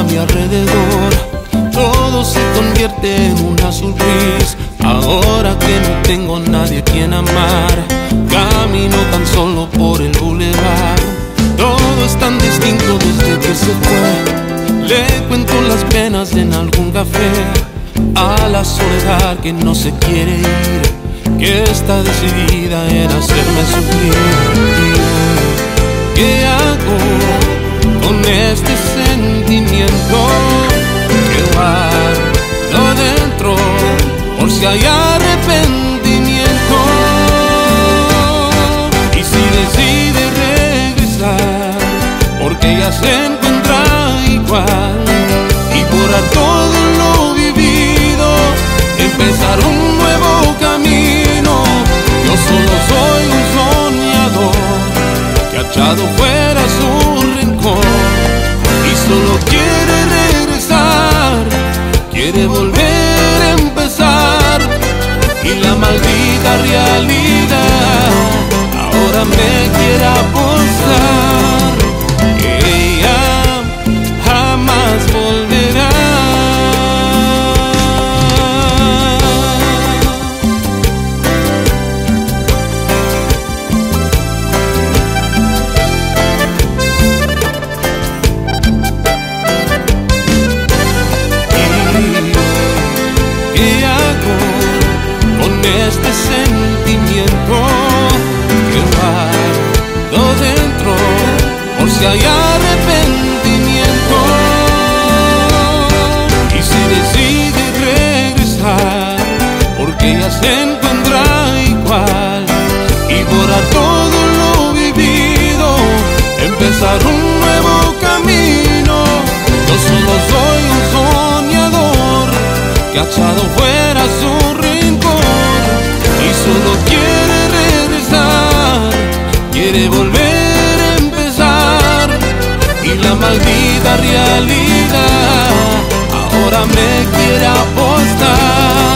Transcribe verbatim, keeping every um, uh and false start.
mi alrededor, todo se convierte en un azul gris. Ahora que no tengo nadie a quien amar, camino tan solo por el bulevar. Todo es tan distinto desde que se fue. Le cuento las penas en algún café, a la soledad que no se quiere ir, que está decidida en hacerme sufrir. ¿Qué hago con este sentimiento que guardo dentro por si hay arrepentimiento? Y si decide regresar porque ya se encuentra igual, y borrar todo lo vivido, empezar un nuevo camino. Yo solo soy un soñador que ha echado fuera su rincón y solo quiere regresar, quiere volver a empezar. Y la maldita realidad ahora me quiere apostar que ella jamás volverá. ¿Qué hago con este sentimiento que guardo dentro por si hay arrepentimiento? Y si decide regresar porque ya se encuentra igual, y borrar todo lo vivido, empezar un nuevo camino. Yo solo soy un soñador que ha echado fuera su rincón y solo quiere regresar, quiere volver a empezar. Y la maldita realidad ahora me quiere apostar